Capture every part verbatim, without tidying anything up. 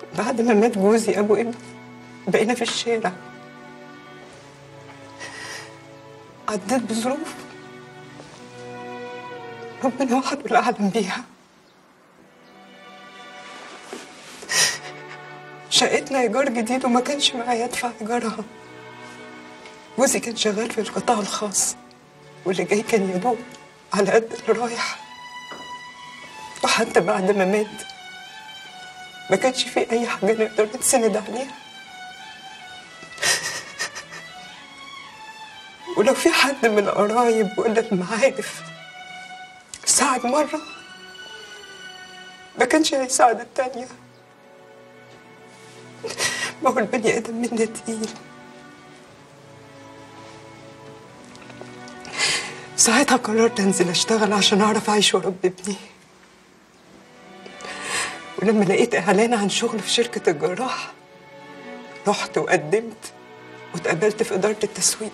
بعد ما مات جوزي ابو ابني بقينا في الشارع. عديت بظروف ربنا وحده اللي اعلم بيها. شقتنا ايجار جديد وما كانش معايا ادفع ايجارها. جوزي كان شغال في القطاع الخاص واللي جاي كان يدوب على قد اللي رايح. وحتى بعد ما مات ما كانش في اي حاجه نقدر نتسند عليها. ولو في حد من القرايب ولا المعارف ساعد مره ما كانش هيساعد التانيه. ما هو البني ادم منا تقيل. ساعتها قررت انزل اشتغل عشان اعرف اعيش واربي ابني. ولما لقيت اعلان عن شغل في شركه الجراح رحت وقدمت واتقابلت في اداره التسويق.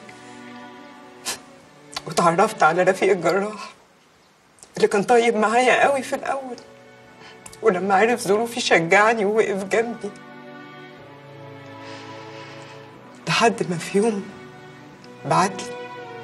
وتعرفت على رفيق الجراح اللي كان طيب معايا قوي في الاول، ولما عرف ظروفي شجعني ووقف جنبي. لحد ما في يوم بعتلي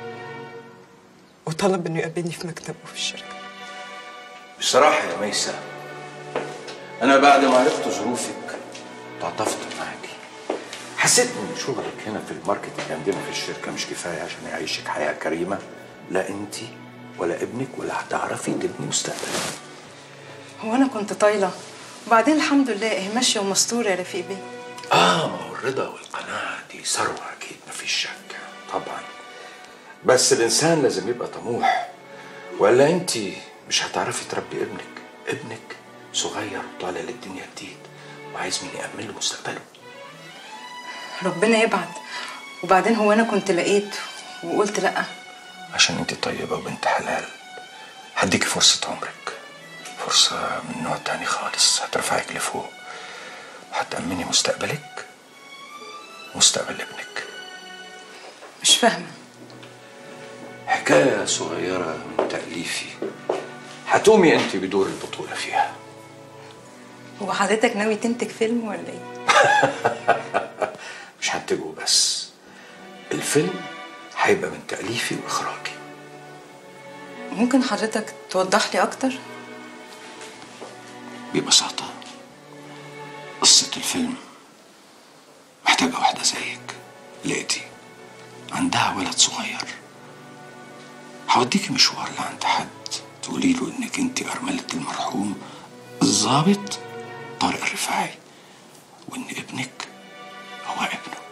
وطلب انه يقابلني في مكتبه في الشركه. بصراحه يا ميسة، انا بعد ما عرفت ظروفك تعاطفت معاكي. حسيت ان شغلك هنا في الماركتنج عندنا في الشركه مش كفايه عشان يعيشك حياه كريمه. لا انت ولا ابنك ولا هتعرفي تبني مستقبلك. هو انا كنت طايله وبعدين الحمد لله اهي ماشيه ومستوره يا رفيق بيه. اه ما هو الرضا والقناعه دي ثروه اكيد مفيش شك طبعا، بس الانسان لازم يبقى طموح ولا انت مش هتعرفي تربي ابنك. ابنك صغير وطالع للدنيا جديد وعايز مين يأمن له مستقبله. ربنا يبعد. وبعدين هو انا كنت لقيت وقلت لا؟ عشان انت طيبه وبنت حلال هديكي فرصه عمرك، فرصه من نوع تاني خالص هترفعك لفوق وهتأمني مستقبلك ومستقبل ابنك. مش فاهمه. حكايه صغيره من تأليفي هتقومي انت بدور البطوله فيها. هو حضرتك ناوي تنتج فيلم ولا ايه؟ مش هنتجه بس، الفيلم هيبقى من تأليفي وإخراجي. ممكن حضرتك توضح لي أكتر؟ ببساطة قصة الفيلم محتاجة واحدة زيك لقيتي عندها ولد صغير. هوديكي مشوار لعند حد تقولي له إنك أنت أرملة المرحوم الضابط طارق الرفاعي وإن ابنك هو ابنه.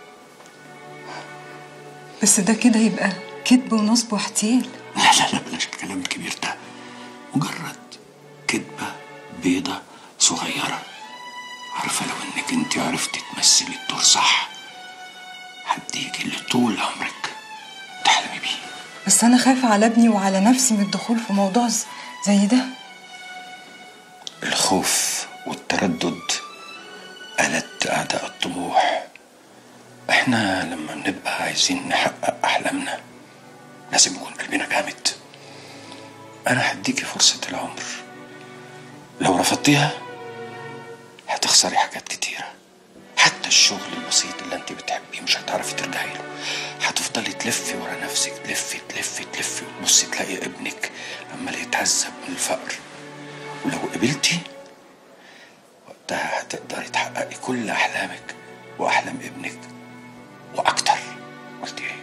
بس ده كده يبقى كذب ونصب واحتيال. لا لا لا بلاش الكلام الكبير ده، مجرد كذبة بيضة صغيرة. عارفة لو انك انت عرفتي تمثلي الدور صح هديكي اللي طول عمرك تحلمي بيه. بس انا خايفة على ابني وعلى نفسي من الدخول في موضوع زي ده. الخوف والتردد آلات أعداء الطموح. احنا لما بنبقى عايزين نحقق أحلامنا لازم يكون قلبنا جامد. أنا هديكي فرصة العمر، لو رفضتيها هتخسري حاجات كتيرة. حتى الشغل البسيط اللي انت بتحبيه مش هتعرفي ترجعي له. هتفضلي تلفي ورا نفسك، تلفي تلفي تلفي وتبصي تلاقي ابنك عمال يتعذب من الفقر. ولو قبلتي وقتها هتقدري تحققي كل أحلامك وأحلام ابنك وأكتر. قلتي ايه؟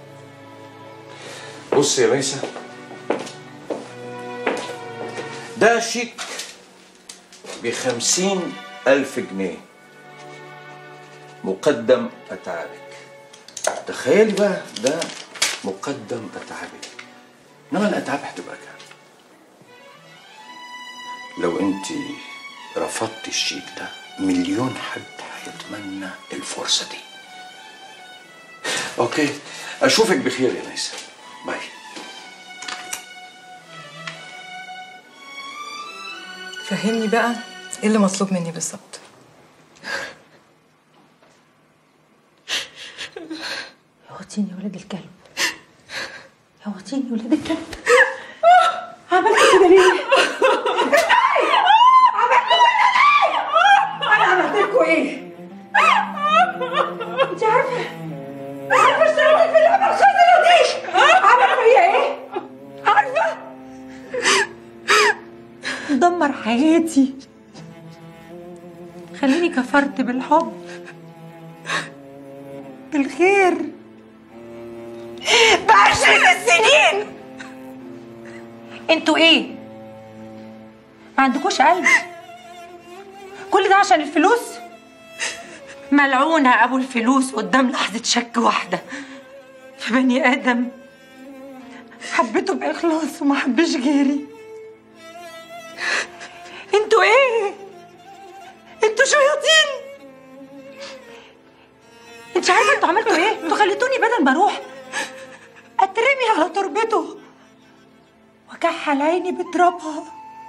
بص يا ميسة، ده شيك بخمسين ألف جنيه مقدم أتعابك. تخيلي بقى ده مقدم أتعابك، إنما الأتعاب هتبقى كام؟ لو أنت رفضتي الشيك ده مليون حد هيتمنى الفرصة دي. أوكي، أشوفك بخير يا ميسة. باي. فهمني بقى ايه اللي مطلوب مني بالظبط. يا ولاد الكلب، يا وطيني يا ولاد الكلب. عملت كده ليه؟ عملت كده ليه؟ انا عملت لكم ايه؟ انت عارفه عارفه اشتغلت في اللعبه الخضرا دي؟ عارفه هي ايه؟ عارفه؟ دمر حياتي، خليني كفرت بالحب بالخير بعشرة السنين. انتوا ايه؟ ما عندكوش قلب؟ كل ده عشان الفلوس؟ ملعونة ابو الفلوس قدام لحظة شك واحدة في بني ادم حبيته باخلاص وما حبش غيري. انتوا ايه؟ انتوا شياطين. انت عارفه انتوا عملتوا ايه؟ انتوا خليتوني بدل ما اروح اترمي على تربته وكحل عيني بترابها،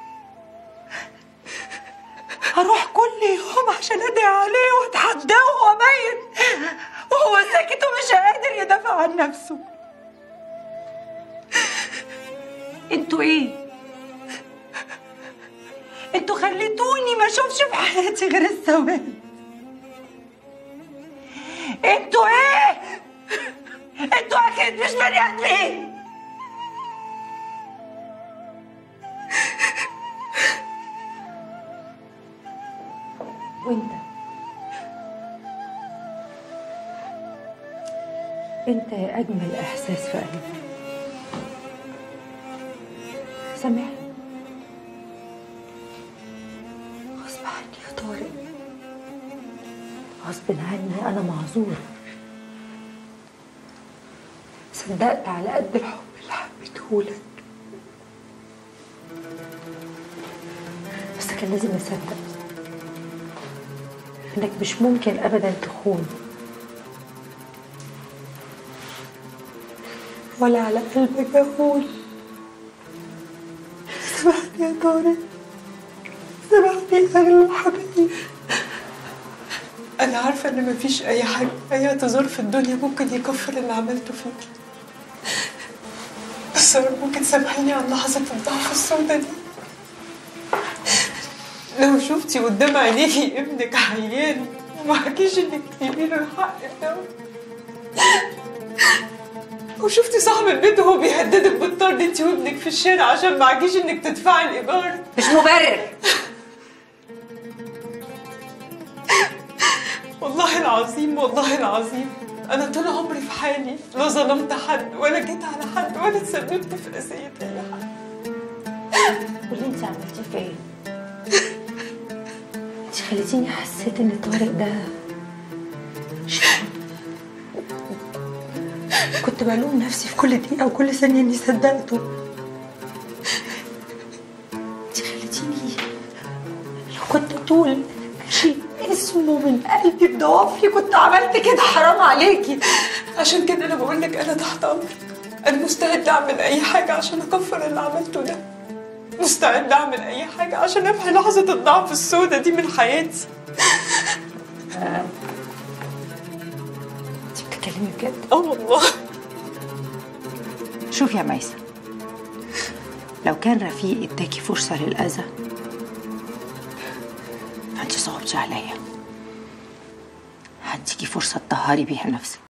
اروح كل يوم عشان ادعي عليه واتحداه وهو ميت وهو ساكت ومش قادر يدافع عن نفسه. انتوا ايه؟ انتوا خليتوني ما اشوفش في حياتي غير السواد. انتوا ايه؟ انتوا اكيد مش بني ادمين. وانت انت يا اجمل احساس في قلبي. سامحني غصب عني يا طارق، غصب عني، انا معذوره. صدقت على قد الحب اللي حبيتهولك، بس كان لازم اصدق انك مش ممكن ابدا تخون ولا على قلبك اقول. سامحني يا طارق، سامحني يا اغلى الحبايب. أنا عارفة إن مفيش أي حاجة، أي اعتذار في الدنيا ممكن يكفر اللي عملته فيكي، بس أرجوكي تسامحيني عن لحظة الضعف السوداء دي. لو شفتي قدام عينيكي ابنك عيان ومعكيش إنك تجيبي له الحق ده، وشفتي صاحب البيت وهو بيهددك بالطرد انتي وابنك في الشارع عشان معكيش إنك تدفعي الإيجار، مش مبرر. والله العظيم والله العظيم أنا طول عمري في حالي، لا ظلمت حد ولا جيت على حد ولا تسببت في أذية أي حد. واللي انت عملتيه فيا انت خليتيني حسيت ان طارق ده شيطان. كنت بلوم نفسي في كل دقيقة وكل ثانية اني صدقته. انت خليتيني لو كنت طول اشيل اسمه من قلبي بضوافري كنت عملت كده. حرام عليكي. عشان كده أنا بقول لك أنا تحت أمرك، أنا مستعدة أعمل أي حاجة عشان أكفر اللي عملته ده، مستعدة أعمل أي حاجة عشان أمحي لحظة الضعف السوداء دي من حياتي. آه. أنت بتتكلمي بجد؟ آه والله. شوفي يا ميسة، لو كان رفيق اداكي فرصة للأذى فأنت صعبتي عليا، هديكي فرصة تطهري بيها نفسك.